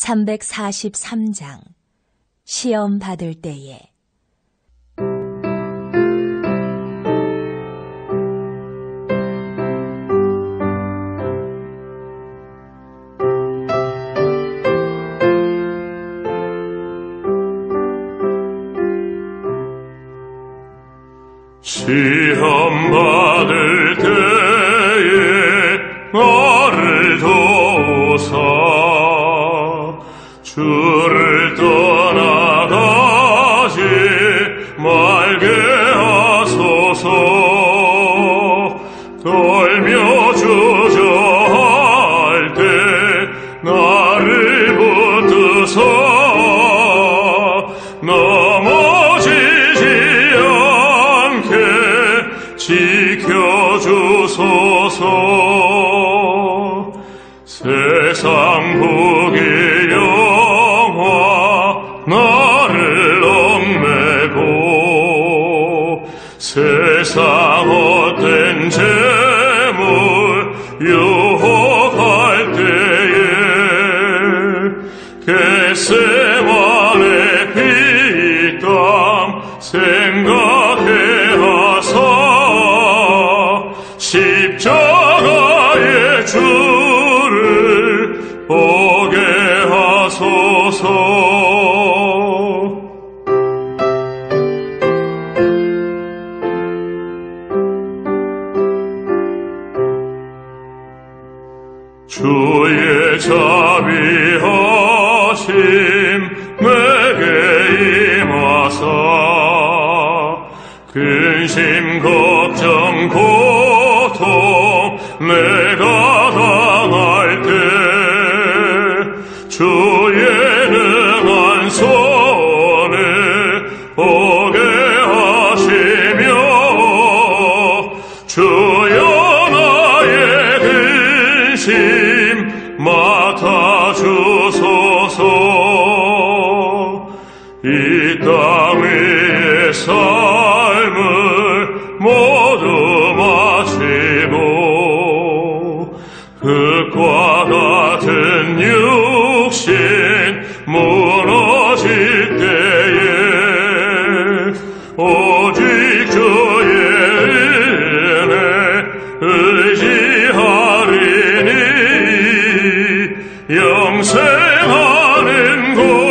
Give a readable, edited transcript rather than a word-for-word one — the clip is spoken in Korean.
343장 시험 받을 때에 시험 받을 때에 나를 도우사 주를 떠나가지 말게 하소서. 떨며 주저할 때 나를 붙드사 넘어지지 않게 지켜주소서. 세상 복의 영화 나를 얽매고 세상 헛된 재물 유혹할 때에 겟세마네 피땀 생각해 하사 십자가의 주를 보게 하소서. 주의 자비하심 내게 임하사 근심 걱정 고통 내가 당할 때 주의 능한 손을 보게 하시며 주여 나의 근심 맡아주소서. 이 땅 위의 삶을 모두 마치고 흙과 같은 육신 무너질 때에 오직 주의 은혜 의지하리니 영생하는 곳